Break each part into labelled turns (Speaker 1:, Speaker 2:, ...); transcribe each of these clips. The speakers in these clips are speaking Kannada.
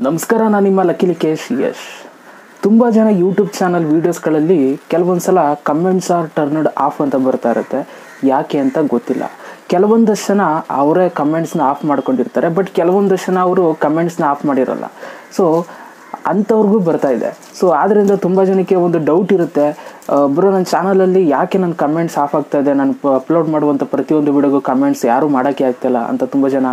Speaker 1: ನಮಸ್ಕಾರ, ನಾನು ನಿಮ್ಮ ಲಕ್ಕೇಶ್ ಯಶ್. ತುಂಬ ಜನ ಯೂಟ್ಯೂಬ್ ಚಾನಲ್ ವೀಡಿಯೋಸ್ಗಳಲ್ಲಿ ಕೆಲವೊಂದು ಸಲ ಕಮೆಂಟ್ಸ್ ಆರ್ ಟರ್ನ್ಡ್ ಆಫ್ ಅಂತ ಬರ್ತಾ ಇರುತ್ತೆ. ಯಾಕೆ ಅಂತ ಗೊತ್ತಿಲ್ಲ. ಕೆಲವೊಂದಷ್ಟು ಜನ ಅವರೇ ಕಮೆಂಟ್ಸ್ನ ಆಫ್ ಮಾಡ್ಕೊಂಡಿರ್ತಾರೆ, ಬಟ್ ಕೆಲವೊಂದಷ್ಟು ಜನ ಅವರು ಕಮೆಂಟ್ಸ್ನ ಆಫ್ ಮಾಡಿರೋಲ್ಲ. ಸೊ ಅಂಥವ್ರಿಗೂ ಬರ್ತಾ ಇದೆ. ಸೊ ಆದ್ದರಿಂದ ತುಂಬ ಜನಕ್ಕೆ ಒಂದು ಡೌಟ್ ಇರುತ್ತೆ, ಬ್ರೋ ನನ್ನ ಚಾನಲಲ್ಲಿ ಯಾಕೆ ನನ್ನ ಕಮೆಂಟ್ಸ್ ಆಫ್ ಆಗ್ತಾ ಇದೆ, ನಾನು ಅಪ್ಲೋಡ್ ಮಾಡುವಂಥ ಪ್ರತಿಯೊಂದು ವಿಡಿಯೋಗೂ ಕಮೆಂಟ್ಸ್ ಯಾರೂ ಮಾಡೋಕ್ಕೆ ಆಗ್ತಾಯಿಲ್ಲ ಅಂತ ತುಂಬ ಜನ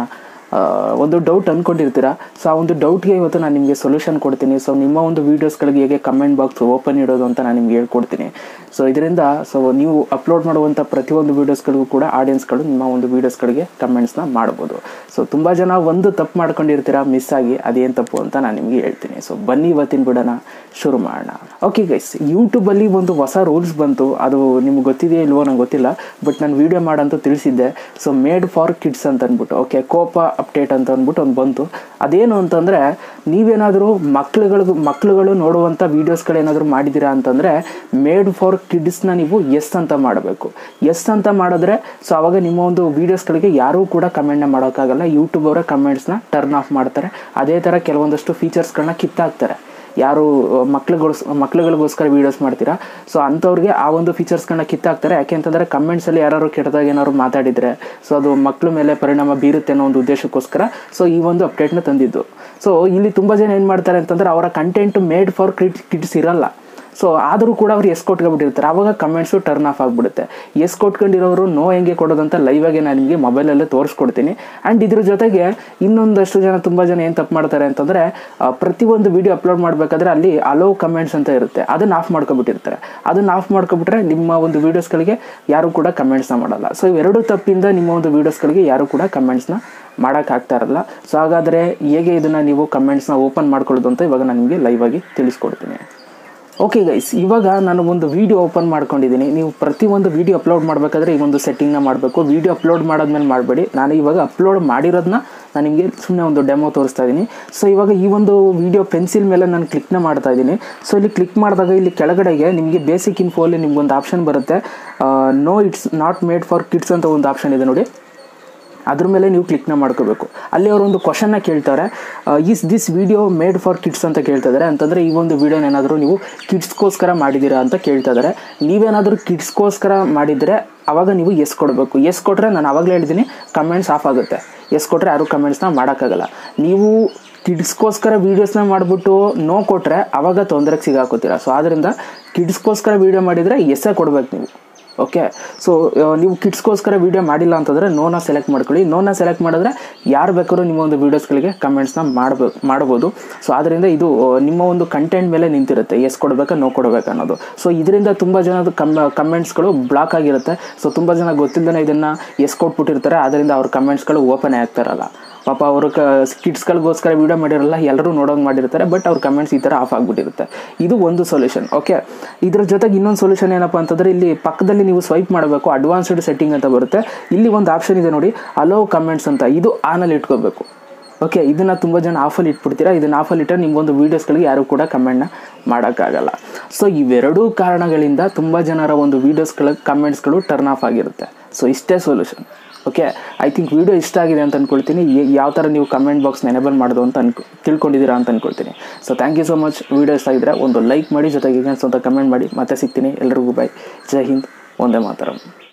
Speaker 1: ಒಂದು ಡೌಟ್ ಅಂದ್ಕೊಂಡಿರ್ತೀರ. ಸೊ ಆ ಒಂದು ಡೌಟ್ಗೆ ಇವತ್ತು ನಾನು ನಿಮಗೆ ಸೊಲ್ಯೂಷನ್ ಕೊಡ್ತೀನಿ. ಸೊ ನಿಮ್ಮ ಒಂದು ವೀಡಿಯೋಸ್ಗಳಿಗೆ ಹೇಗೆ ಕಮೆಂಟ್ ಬಾಕ್ಸ್ ಓಪನ್ ಇಡೋದು ಅಂತ ನಾನು ನಿಮ್ಗೆ ಹೇಳ್ಕೊಡ್ತೀನಿ. ಸೊ ಇದರಿಂದ ನೀವು ಅಪ್ಲೋಡ್ ಮಾಡುವಂಥ ಪ್ರತಿಯೊಂದು ವೀಡಿಯೋಸ್ಗಳಿಗೂ ಕೂಡ ಆಡಿಯನ್ಸ್ಗಳು ನಿಮ್ಮ ಒಂದು ವೀಡಿಯೋಸ್ಗಳಿಗೆ ಕಮೆಂಟ್ಸ್ನ ಮಾಡ್ಬೋದು. ಸೊ ತುಂಬ ಜನ ಒಂದು ತಪ್ಪು ಮಾಡ್ಕೊಂಡಿರ್ತೀರ ಮಿಸ್ ಆಗಿ, ಅದೇನು ತಪ್ಪು ಅಂತ ನಾನು ನಿಮಗೆ ಹೇಳ್ತೀನಿ. ಸೊ ಬನ್ನಿ ಇವತ್ತಿನ ಬಿಡೋಣ, ಶುರು ಮಾಡೋಣ. ಓಕೆ ಗೈಸ್, ಯೂಟ್ಯೂಬಲ್ಲಿ ಒಂದು ಹೊಸ ರೂಲ್ಸ್ ಬಂತು. ಅದು ನಿಮ್ಗೆ ಗೊತ್ತಿದೆಯೋ ಇಲ್ವೋ ನಂಗೆ ಗೊತ್ತಿಲ್ಲ, ಬಟ್ ನಾನು ವೀಡಿಯೋ ಮಾಡಂತೂ ತಿಳಿಸಿದ್ದೆ. ಸೊ ಮೇಡ್ ಫಾರ್ ಕಿಡ್ಸ್ ಅಂತ ಅಂದ್ಬಿಟ್ಟು, ಓಕೆ, ಕೋಪ ಅಪ್ಡೇಟ್ ಅಂತ ಅಂದ್ಬಿಟ್ಟು ಒಂದು ಬಂತು. ಅದೇನು ಅಂತಂದರೆ, ನೀವೇನಾದರೂ ಮಕ್ಳುಗಳು ನೋಡುವಂಥ ವೀಡಿಯೋಸ್ಗಳೇನಾದರೂ ಮಾಡಿದ್ದೀರಾ ಅಂತಂದರೆ ಮೇಡ್ ಫಾರ್ ಕಿಡ್ಸ್ನ ನೀವು ಎಸ್ ಅಂತ ಮಾಡಬೇಕು. ಎಸ್ ಅಂತ ಮಾಡಿದ್ರೆ ಸೊ ಆವಾಗ ನಿಮ್ಮ ಒಂದು ವೀಡಿಯೋಸ್ಗಳಿಗೆ ಯಾರೂ ಕೂಡ ಕಮೆಂಟ್ನ ಮಾಡೋಕ್ಕಾಗಲ್ಲ. ಯೂಟ್ಯೂಬ್ ಅವರ ಕಮೆಂಟ್ಸ್ನ ಟರ್ನ್ ಆಫ್ ಮಾಡ್ತಾರೆ. ಅದೇ ಥರ ಕೆಲವೊಂದಷ್ಟು ಫೀಚರ್ಸ್ಗಳನ್ನ ಕಿತ್ತಾಕ್ತಾರೆ. ಯಾರು ಮಕ್ಳುಗಳಿಗೋಸ್ಕರ ವೀಡಿಯೋಸ್ ಮಾಡ್ತೀರಾ, ಸೊ ಅಂಥವ್ರಿಗೆ ಆ ಒಂದು ಫೀಚರ್ಸ್ಗಳನ್ನ ಕಿತ್ತಾಕ್ತಾರೆ. ಯಾಕೆ ಅಂತಂದರೆ ಕಮೆಂಟ್ಸಲ್ಲಿ ಯಾರು ಕೆಟ್ಟದಾಗ ಏನಾದ್ರು ಮಾತಾಡಿದರೆ ಸೊ ಅದು ಮಕ್ಕಳ ಮೇಲೆ ಪರಿಣಾಮ ಬೀರುತ್ತೆ ಅನ್ನೋ ಒಂದು ಉದ್ದೇಶಕ್ಕೋಸ್ಕರ ಸೊ ಈ ಒಂದು ಅಪ್ಡೇಟ್ನ ತಂದಿದ್ದು. ಸೊ ಇಲ್ಲಿ ತುಂಬ ಜನ ಏನು ಮಾಡ್ತಾರೆ ಅಂತಂದರೆ ಅವರ ಕಂಟೆಂಟ್ ಮೇಡ್ ಫಾರ್ ಕಿಡ್ಸ್ ಇರಲ್ಲ. ಸೊ ಆದರೂ ಕೂಡ ಅವ್ರು ಎಸ್ ಕೊಟ್ಕೊಂಡ್ಬಿಟ್ಟಿರ್ತಾರೆ. ಆವಾಗ ಕಮೆಂಟ್ಸು ಟರ್ನ್ ಆಫ್ ಆಗಿಬಿಡುತ್ತೆ. ಎಸ್ ಕೊಟ್ಕೊಂಡಿರೋರು ನೋ ಹೆಂಗೆ ಕೊಡೋದಂತ ಲೈವಾಗೆ ನಾನು ನಿಮಗೆ ಮೊಬೈಲಲ್ಲೇ ತೋರಿಸ್ಕೊಡ್ತೀನಿ. ಆ್ಯಂಡ್ ಇದ್ರ ಜೊತೆಗೆ ಇನ್ನೊಂದಷ್ಟು ಜನ ತುಂಬ ಜನ ಏನು ತಪ್ಪು ಮಾಡ್ತಾರೆ ಅಂತಂದರೆ, ಪ್ರತಿಯೊಂದು ವೀಡಿಯೋ ಅಪ್ಲೋಡ್ ಮಾಡಬೇಕಾದ್ರೆ ಅಲ್ಲಿ ಅಲೋ ಕಮೆಂಟ್ಸ್ ಅಂತ ಇರುತ್ತೆ, ಅದನ್ನು ಆಫ್ ಮಾಡ್ಕೊಬಿಟ್ಟಿರ್ತಾರೆ. ಅದನ್ನು ಆಫ್ ಮಾಡ್ಕೊಬಿಟ್ರೆ ನಿಮ್ಮ ಒಂದು ವೀಡಿಯೋಸ್ಗಳಿಗೆ ಯಾರೂ ಕೂಡ ಕಮೆಂಟ್ಸ್ನ ಮಾಡಲ್ಲ. ಸೊ ಇವೆರಡು ತಪ್ಪಿಂದ ನಿಮ್ಮ ಒಂದು ವೀಡಿಯೋಸ್ಗಳಿಗೆ ಯಾರೂ ಕೂಡ ಕಮೆಂಟ್ಸ್ನ ಮಾಡೋಕ್ಕಾಗ್ತಾ ಇರಲ್ಲ. ಸೊ ಹಾಗಾದರೆ ಹೇಗೆ ಇದನ್ನು ನೀವು ಕಮೆಂಟ್ಸ್ನ ಓಪನ್ ಮಾಡ್ಕೊಳ್ಳೋದು ಅಂತ ಇವಾಗ ನಾನು ನಿಮಗೆ ಲೈವಾಗಿ ತಿಳಿಸ್ಕೊಡ್ತೀನಿ. ಓಕೆ ಗೈಸ್, ಇವಾಗ ನಾನು ಒಂದು ವೀಡಿಯೋ ಓಪನ್ ಮಾಡ್ಕೊಂಡಿದ್ದೀನಿ. ನೀವು ಪ್ರತಿಯೊಂದು ವೀಡಿಯೋ ಅಪ್ಲೋಡ್ ಮಾಡಬೇಕಾದ್ರೆ ಈ ಒಂದು ಸೆಟ್ಟಿಂಗ್ನ ಮಾಡಬೇಕು. ವೀಡಿಯೋ ಅಪ್ಲೋಡ್ ಮಾಡೋದ್ಮೇಲೆ ಮಾಡಬೇಡಿ. ನಾನು ಇವಾಗ ಅಪ್ಲೋಡ್ ಮಾಡಿರೋದನ್ನ ನಾನು ನಿಮಗೆ ಸುಮ್ಮನೆ ಒಂದು ಡೆಮೋ ತೋರಿಸ್ತಾ ಇದ್ದೀನಿ. ಸೊ ಇವಾಗ ಈ ಒಂದು ವೀಡಿಯೋ ಪೆನ್ಸಿಲ್ ಮೇಲೆ ನಾನು ಕ್ಲಿಕ್ನ ಮಾಡ್ತಾ ಇದ್ದೀನಿ. ಸೊ ಇಲ್ಲಿ ಕ್ಲಿಕ್ ಮಾಡಿದಾಗ ಇಲ್ಲಿ ಕೆಳಗಡೆಗೆ ನಿಮಗೆ ಬೇಸಿಕ್ ಇನ್ಫೋಲ್ಲಿ ನಿಮ್ಗೊಂದು ಆಪ್ಷನ್ ಬರುತ್ತೆ, no it's not made for kids ಅಂತ ಒಂದು ಆಪ್ಷನ್ ಇದೆ ನೋಡಿ. ಅದ್ರ ಮೇಲೆ ನೀವು ಕ್ಲಿಕ್ನ ಮಾಡ್ಕೋಬೇಕು. ಅಲ್ಲಿ ಅವರೊಂದು ಕ್ವಶನ್ನ ಕೇಳ್ತಾರೆ, is this video made for kids ಅಂತ ಕೇಳ್ತಾ ಇದ್ದಾರೆ. ಅಂತಂದರೆ ಈ ಒಂದು ವೀಡಿಯೋನೇನಾದರೂ ನೀವು ಕಿಡ್ಸ್ಗೋಸ್ಕರ ಮಾಡಿದ್ದೀರಾ ಅಂತ ಕೇಳ್ತಾ ಇದ್ದಾರೆ. ನೀವೇನಾದರೂ ಕಿಡ್ಸ್ಗೋಸ್ಕರ ಮಾಡಿದರೆ ಆವಾಗ ನೀವು ಎಸ್ ಕೊಡಬೇಕು. ಎಸ್ ಕೊಟ್ಟರೆ ನಾನು ಆವಾಗಲೇ ಹೇಳಿದ್ದೀನಿ ಕಮೆಂಟ್ಸ್ ಆಫ್ ಆಗುತ್ತೆ. ಎಸ್ ಕೊಟ್ಟರೆ ಯಾರೂ ಕಮೆಂಟ್ಸ್ನ ಮಾಡೋಕ್ಕಾಗಲ್ಲ. ನೀವು ಕಿಡ್ಸ್ಗೋಸ್ಕರ ವೀಡಿಯೋಸ್ನ ಮಾಡಿಬಿಟ್ಟು ನೋ ಕೊಟ್ಟರೆ ಆವಾಗ ತೊಂದರೆಗೆ ಸಿಗಾಕೋತೀರ. ಸೊ ಆದ್ದರಿಂದ ಕಿಡ್ಸ್ಗೋಸ್ಕರ ವೀಡಿಯೋ ಮಾಡಿದರೆ ಎಸ್ಸೇ ಕೊಡ್ಬೇಕು ನೀವು. ಓಕೆ, ಸೊ ನೀವು ಕಿಡ್ಸ್ಗೋಸ್ಕರ ವೀಡಿಯೋ ಮಾಡಿಲ್ಲ ಅಂತಂದರೆ ನೋನ ಸೆಲೆಕ್ಟ್ ಮಾಡ್ಕೊಳ್ಳಿ. ನೋನ ಸೆಲೆಕ್ಟ್ ಮಾಡಿದ್ರೆ ಯಾರು ಬೇಕಾದ್ರೂ ನಿಮ್ಮ ಒಂದು ವೀಡಿಯೋಸ್ಗಳಿಗೆ ಕಮೆಂಟ್ಸ್ನ ಮಾಡ್ಬೋದು. ಸೊ ಆದ್ದರಿಂದ ಇದು ನಿಮ್ಮ ಒಂದು ಕಂಟೆಂಟ್ ಮೇಲೆ ನಿಂತಿರುತ್ತೆ, ಎಸ್ ಕೊಡಬೇಕಾ ನೋ ಕೊಡಬೇಕಾ ಅನ್ನೋದು. ಸೊ ಇದರಿಂದ ತುಂಬ ಜನದ ಕಮೆಂಟ್ಸ್ಗಳು ಬ್ಲಾಕ್ ಆಗಿರುತ್ತೆ. ಸೊ ತುಂಬ ಜನ ಗೊತ್ತಿಲ್ಲದೇ ಇದನ್ನು ಎಸ್ ಕೊಟ್ಬಿಟ್ಟಿರ್ತಾರೆ. ಆದ್ದರಿಂದ ಅವ್ರ ಕಮೆಂಟ್ಸ್ಗಳು ಓಪನ್ ಆಗ್ತಾರಲ್ಲ. ಪಾಪ ಅವರು ಕಿಡ್ಸ್ಗಳಿಗೋಸ್ಕರ ವೀಡಿಯೋ ಮಾಡಿರಲ್ಲ, ಎಲ್ಲರೂ ನೋಡೋಂಗೆ ಮಾಡಿರ್ತಾರೆ, ಬಟ್ ಅವ್ರ ಕಮೆಂಟ್ಸ್ ಈ ಥರ ಆಫ್ ಆಗಿಬಿಟ್ಟಿರುತ್ತೆ. ಇದು ಒಂದು ಸೊಲ್ಯೂಷನ್. ಓಕೆ, ಇದ್ರ ಜೊತೆಗೆ ಇನ್ನೊಂದು ಸೊಲ್ಯೂಷನ್ ಏನಪ್ಪ ಅಂತಂದರೆ, ಇಲ್ಲಿ ಪಕ್ಕದಲ್ಲಿ ನೀವು ಸ್ವೈಪ್ ಮಾಡಬೇಕು, ಅಡ್ವಾನ್ಸ್ಡ್ ಸೆಟ್ಟಿಂಗ್ ಅಂತ ಬರುತ್ತೆ. ಇಲ್ಲಿ ಒಂದು ಆಪ್ಷನ್ ಇದೆ ನೋಡಿ, ಅಲೋ ಕಮೆಂಟ್ಸ್ ಅಂತ, ಇದು ಆನಲ್ಲಿ ಇಟ್ಕೋಬೇಕು. ಓಕೆ, ಇದನ್ನು ತುಂಬ ಜನ ಆಫಲ್ಲಿ ಇಟ್ಬಿಡ್ತೀರಾ. ಇದನ್ನು ಆಫಲ್ಲಿ ಇಟ್ಟರೆ ನಿಮ್ಗೊಂದು ವೀಡಿಯೋಸ್ಗಳಿಗೆ ಯಾರೂ ಕೂಡ ಕಮೆಂಟ್ನ ಮಾಡೋಕ್ಕಾಗಲ್ಲ. ಸೊ ಇವೆರಡೂ ಕಾರಣಗಳಿಂದ ತುಂಬ ಜನರ ಒಂದು ವೀಡಿಯೋಸ್ಗಳ ಕಮೆಂಟ್ಸ್ಗಳು ಟರ್ನ್ ಆಫ್ ಆಗಿರುತ್ತೆ. ಸೊ ಇಷ್ಟೇ solution. Okay, I think video ಇಷ್ಟ ಆಗಿದೆ ಅಂತ ಅಂದ್ಕೊಳ್ತೀನಿ. ಯಾವ ಥರ ನೀವು ಕಮೆಂಟ್ ಬಾಕ್ಸ್ನ ಎನೇಬಲ್ ಮಾಡೋದು ಅಂತ ತಿಳ್ಕೊಂಡಿದ್ದೀರಾ ಅಂತ ಅಂದ್ಕೊಳ್ತೀನಿ. So thank you so much. Video ಇಷ್ಟ ಆಗಿದ್ರೆ ಒಂದು ಲೈಕ್ ಮಾಡಿ, ಜೊತೆಗೆ ಅಂತ ಕಮೆಂಟ್ ಮಾಡಿ. ಮತ್ತೆ ಸಿಗ್ತೀನಿ. ಎಲ್ರಿಗೂ ಬಾಯ್. ಜೈ ಹಿಂದ್, ವಂದೇ ಮಾತರಂ.